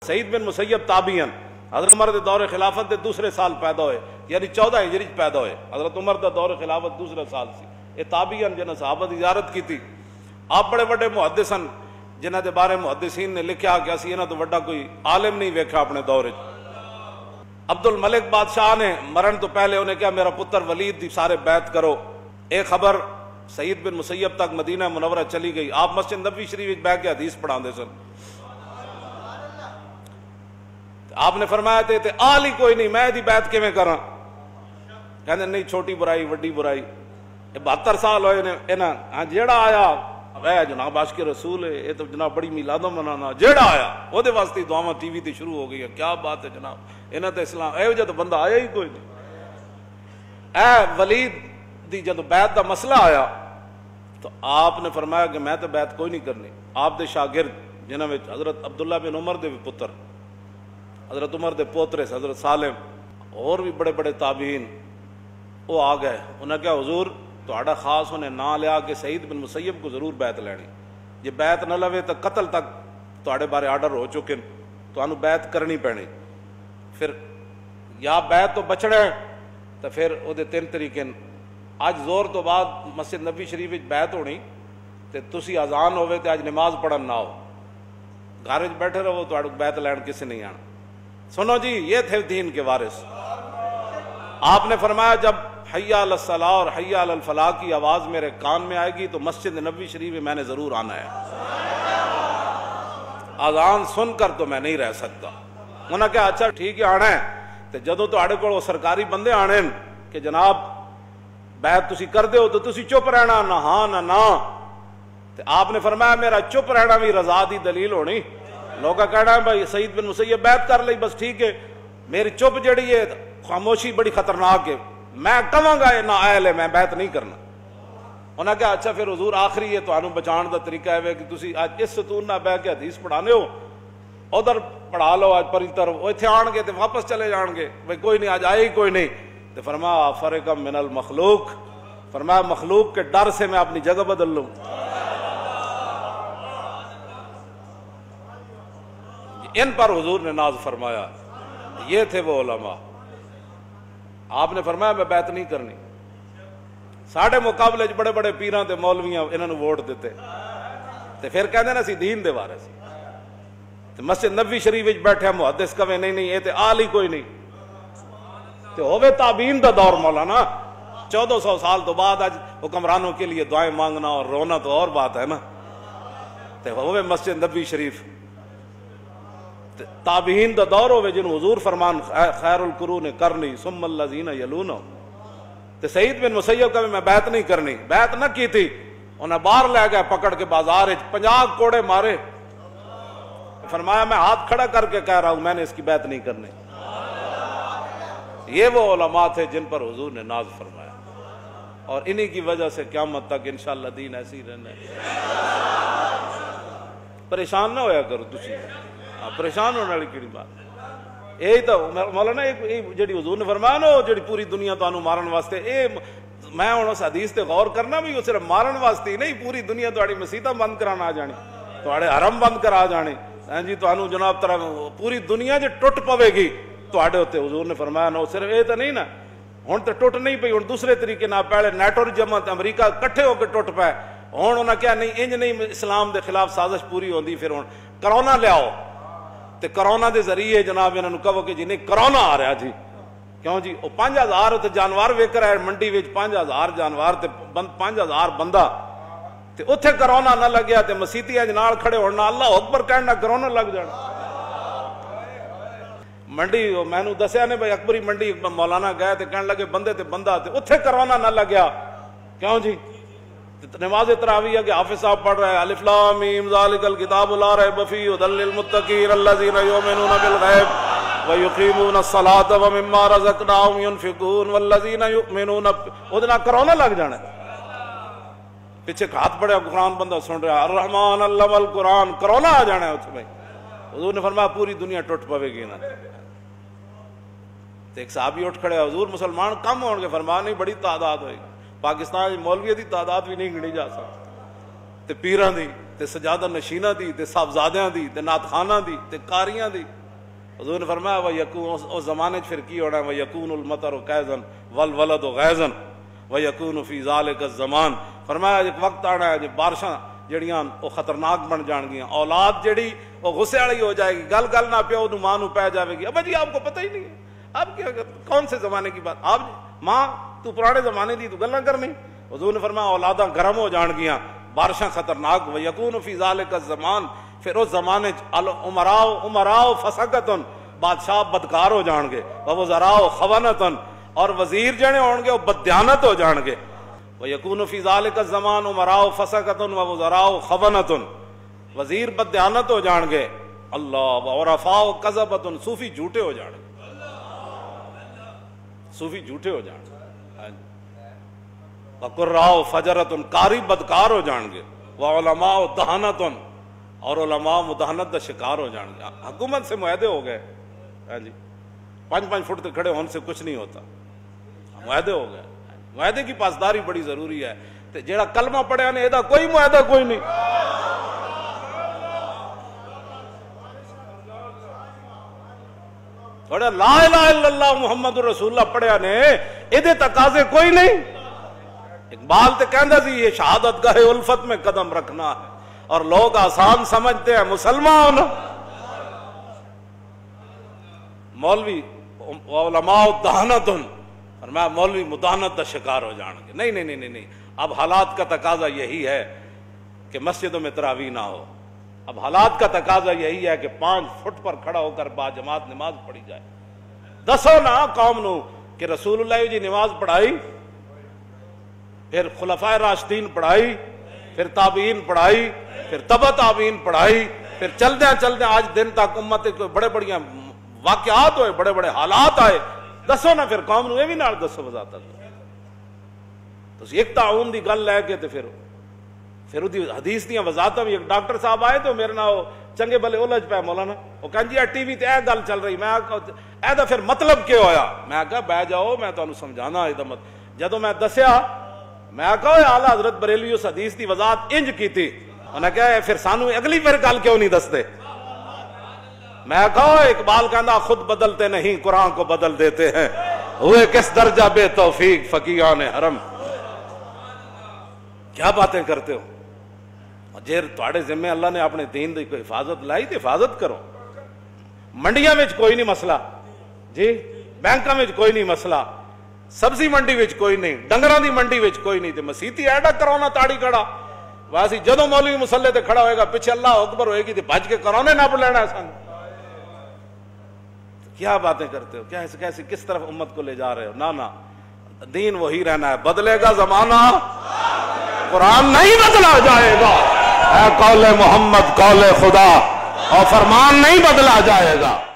سعید بن مسیب تابعین، حضرت عمر دے دور خلافت دے دوسرے سال پیدا ہوئے، یعنی 14 ہجری پیدا ہوئے۔ حضرت عمر دا دور خلافت دوسرا سال سی۔ یہ تابعین جنہاں صحابہ دی زیارت کی تھی۔ آپ بڑے بڑے محدثن جنہاں دے بارے محدثین نے لکھیا کہ اسی انہاں تو بڑا کوئی عالم نہیں ویکھا اپنے دور وچ۔ عبد الملک بادشاہ نے مرن تو پہلے انہیں کہا میرا پتر ولید دی سارے بیعت کرو۔ ایک خبر سعید بن مسیب تک مدینہ منورہ چلی گئی۔ آپ مسجد نبوی شریف وچ بیٹھ کے حدیث پڑھاندے سن۔ آپ نے فرمایا تے آل ہی کوئی نہیں، میں دی بیعت کیویں کراں؟ کہندے نہیں چھوٹی برائی وڈی برائی، 72 سال ہوئے انہاں ہاں جیڑا آیا اے جناب عاشق رسول ہے، یہ تو جناب بڑی میلاد منانا، جیڑا آیا وہ دے واسطے دعاواں ٹی وی تے شروع ہو گئی ہیں۔ کیا بات ہے جناب، انہاں تے اسلام اے جے تو بندہ آیا ہی کوئی نہیں۔ اے ولید دی جدو بیعت دا مسئلہ آیا تو آپ نے فرمایا کہ میں تو بیعت کوئی نہیں کرنی۔ آپ دے شاگرد جنہاں وچ حضرت عبداللہ بن عمر دے پتر، حضرت عمر دے پوترے حضرت سالم اور بھی بڑے بڑے تابعین وہ آ گئے۔ انہوں نے کہا حضور تہاڈا خاص انہیں نہ لیا کہ سعید بن مسیب کو ضرور بیعت لینی، جی بیعت نہ لوے تو قتل تک تہاڈے بارے آرڈر ہو چکے، تو انہوں بیعت کرنی پینی۔ پھر یا بیعت تو بچنا ہے تو پھر وہ 3 طریقے۔ اج زور تو بعد مسجد نبی شریف وچ بیعت ہونی تے تسی اذان ہوئے تے اج نماز پڑھن نہ ہو، گھر وچ بیٹھے رہو، تہاڈو بیعت لین کسی نہیں آنا۔ سنو جی، یہ تھے دین کے وارث۔ آپ نے فرمایا جب حی علی الصلاۃ اور حی علی الفلاح کی آواز میرے کان میں آئے گی تو مسجد نبوی شریف میں نے ضرور آنا ہے، اذان سن کر تو میں نہیں رہ سکتا۔ انہوں نے کہا اچھا ٹھیک ہے آنا ہے، تو جدوں تہاڈے کول سرکاری بندے آنے کہ جناب بیعت تسی کر دیو تو تسی چپ رہنا، نہ ہاں نہ نا۔ تو آپ نے فرمایا میرا چپ رہنا بھی رضا دی دلیل ہونی۔ لوگا کہنا ہے بھائی سعید بن مسیب بیعت کر لئی بس ٹھیک ہے، میری چپ جڑی ہے خاموشی بڑی خطرناک ہے، میں کہاں گا یہ نا اہل ہے، میں بیعت نہیں کرنا۔ انہوں نے کہا اچھا پھر حضور آخری ہے تو بچان دا طریقہ ہے کہ تسی آج اس ستون نہ بہ کے حدیث پڑھانے ہو، ادھر پڑھا لو آج پری طرف، وہ اتنے آن گے تو واپس چلے جان گے، بھائی کوئی نہیں آج آئے ہی کوئی نہیں۔ تو فرمایا فرقم من المخلوق، فرمایا مخلوق کے ڈر سے میں اپنی جگہ بدل لوں۔ ان پر حضور نے ناز فرمایا، یہ تھے وہ علماء۔ آپ نے فرمایا میں بیعت نہیں کرنی۔ ساڑھے مقابلے بڑے بڑے پیراں تے مولویاں انہوں نے ووٹ دیتے تے پھر کہندے نا سی دین دے وارث۔ تے مسجد نبوی شریف وچ بیٹھے محدث کہے نہیں نہیں یہ تے آل ہی کوئی نہیں، تے ہوے تابعین دا دور مولانا 1400 سال تو بعد آج حکمرانوں کے لیے دعائیں مانگنا اور رونا تو اور بات ہے نا۔ تے ہوے مسجد نبوی شریف تابعین دا دور ہوئے جن حضور فرمان خیر القرون کرنی ثم الذین یلونہ۔ تے سعید بن مسیب کا بھی میں بیعت نہیں کرنی، بیعت نہ کی تھی، انہیں باہر لے گئے پکڑ کے بازار 50 کوڑے مارے۔ فرمایا میں ہاتھ کھڑا کر کے کہہ رہا ہوں میں نے اس کی بیعت نہیں کرنی۔ یہ وہ علماء تھے جن پر حضور نے ناز فرمایا، اور انہی کی وجہ سے قیامت تک انشاءاللہ دین ایسی ہی رہنا ہے۔ پریشان نہ ہویا کرو تسی، پریشان ہونے والی کیڑی بات؟ یہی تو مولانا جڑی حضور نے فرمایا نا جڑی پوری دنیا تو مارن واسطے، اے میں ہوں اس حدیث تے غور کرنا بھی وہ صرف مارن واسطے ہی نہیں، پوری دنیا تہاڈی مسیتاں بند کرانا آ جانی، تہاڈے حرم بند کرا جانے، ہاں جی تانوں جناب طرح پوری دنیا جے ٹوٹ پوے گی تہاڈے اوتے۔ حضور نے فرمایا نا صرف یہ تو نہیں نا، ہن تے ٹوٹ نہیں پئی، ہن دوسرے طریقے نال پہلے نیٹو جماعت امریکہ کٹھے ہو کے ٹوٹ پائے، ہن انہاں کہا نہیں انج نہیں اسلام دے خلاف سازش پوری ہوندی، پھر ہن کرونا لیاؤ تے کرونا دے ذریعے جناب انہوں نے کہو کہ جی نہیں کرونا آ رہا جی، کیوں جی وہ 5000 تے جانور ویک رہا ہے منڈی وچ، 5000 جانور تے 5000 بندہ، تے اتھے کرونا نہ لگیا تے مسیتیاں نال کھڑے ہونا اللہ اکبر کہنا کرونا لگ جانا۔ منڈی میں نے دسیا نے بھائی اکبری منڈی مولانا گئے تے کہنے لگے بندے تے بندہ، تے اتھے کرونا نہ لگیا، کیوں جی نماز تراویح کہ حافظ صاحب پڑھ رہے ہیں الف لام میم ذالک الکتاب لا ریب فیہ ھدی للمتقین الذین یؤمنون بالغیب ویقیمون الصلاۃ ومما رزقناہم ینفقون والذین یؤمنون، ادنا کرونا لگ جانا ہے۔ پیچھے ہاتھ پڑے قرآن بندہ سن رہا الرحمن علم القرآن، کرونا آ جانا ہے اتنے بھائی۔ حضور نے فرمایا پوری دنیا ٹوٹ پوے گی نا۔ ایک صحابی اٹھ کھڑے حضور مسلمان کم ہون گے؟ فرمایا نہیں بڑی تعداد ہوئے گی، پاکستان مولوی دی تعداد بھی نہیں گنی جا سکتی، تے پیراں دی تے سجادہ نشینہ دی تے صاحبزادیاں دی تے نعت خاناں دی تے قاریاں دی. حضور نے فرمایا وہ یکون اس زمانے چ پھر کی ہونا ہے وہ یکون المطر کیزن والولد غیزن وہ یکون فی ذالک الزمان. فرمایا ایک وقت آنا ہے جب بارشاں جڑیاں وہ خطرناک بن جان گیاں, اولاد جڑی وہ غصے والی ہو جائے گی, گل گل نہ پیو نو ماں نو پی جائے گی. ابا جی آپ کو پتہ ہی نہیں ہے آپ کیا کون سے زمانے کی بات, آپ ماں تو پرانے زمانے دی تو گلاں کرنی. حضور نے فرمایا اولاداں گرم ہو جان گیاں, بارشاں خطرناک. وَيَكُونُ فِي ذَلِكَ الزَّمَانِ پھر اس زمانے عمراء فسقتن بادشاہ بدکار ہو جان گے, وَوَزَرَاءُ خَوَنَتن اور وزیر جنے ہون گے وہ بددیانت ہو جان گے. وَيَكُونُ فِي ذَلِكَ الزَّمَانِ عمراء فسقتن وَوَزَرَاءُ خَوَنَتن وزیر بددیانت ہو جان گے. اللہ وَعُرَفَاءُ كَذَبَتن صوفی جھوٹے ہو جان گے, صوفی جھوٹے ہو جان گے. وَقُرَّاءُ فَجَرَتن قاری بدکار ہو جان گے. وَعُلَمَاءُ دَہَنَتن اور علماء مداہنت دا شکار ہو جان گے. حکومت سے معاہدے ہو گئے جی 5-5 فٹ تک کھڑے ہونے سے کچھ نہیں ہوتا, معاہدے ہو گئے. معاہدے کی پاسداری بڑی ضروری ہے. تے جیڑا کلمہ پڑھیا نے ایدہ کوئی معاہدہ کوئی نہیں. لا الہ الا اللہ محمد رسول اللہ پڑھیا نے ایدے تقاضے کوئی نہیں. اقبال تے کہندہ سی یہ شہادت گاہ الفت میں قدم رکھنا ہے اور لوگ آسان سمجھتے ہیں مسلمان. مولوی علماء دہانتن فرمایا مولوی مداہنت دا شکار ہو جان گے. نہیں نہیں نہیں نہیں, اب حالات کا تقاضا یہی ہے کہ مسجدوں میں تراویح نہ ہو. اب حالات کا تقاضا یہی ہے کہ 5 فٹ پر کھڑا ہو کر با جماعت نماز پڑھی جائے. دسو نا قوم نو کہ رسول اللہ جی نماز پڑھائی, پھر خلفائے راشدین پڑھائی, پھر تابعین پڑھائی, پھر تبع تابعین پڑھائی, پھر چلدے آج دن تک امت بڑے بڑی واقعات ہوئے, بڑے بڑے حالات آئے. دسو نا پھر قوم نو یہ بھی نال دسو وضاحت. تو ایک تعاون دی گل لے کے تے پھر دی حدیث دیاں وضاحتاں بھی. ایک ڈاکٹر صاحب آئے تو میرے نال چنگے بھلے الجھ پے مولانا, وہ کہن جی ٹی وی تے اے گل چل رہی. میں اے دا پھر مطلب کیا ہویا؟ میں کہا بہ جاؤ میں تانوں سمجھانا. اے دا مطلب جدوں میں دسیا میں کہا اعلیٰ حضرت بریلوی اس حدیث دی وضاحت انج کی تھی, انہوں نے کہا پھر سانو اگلی پھر گل کیوں نہیں دستے؟ میں کہا اقبال کہندا خود بدلتے نہیں قرآن کو بدل دیتے ہیں, ہوئے کس درجہ بے توفیق فقیہان حرم. کیا باتیں کرتے ہو؟ جے تواڈے ذمے اللہ نے اپنے دین دی کوئی حفاظت لائی تو حفاظت کرو. منڈیاں وچ کوئی نہیں مسئلہ جی, بینکاں وچ کوئی نہیں مسئلہ, سبزی منڈی وچ کوئی نہیں, ڈنگراں دی منڈی وچ کوئی نہیں. تے مسیتی ایڈا کرونا تاڑی کھڑا ویسی جدوں مولوی مسلے تے کھڑا ہوئے گا پیچھے اللہ اکبر ہوئے گی تے بھج کے کرونے نہ لینا سن. کیا باتیں کرتے ہو؟ کیسے کس طرف امت کو لے جا رہے ہو؟ نہ دین وہی رہنا ہے. بدلے گا زمانہ قرآن نہیں بدلا جائے گا. اے قول محمد قول خدا اور فرمان نہیں بدلا جائے گا.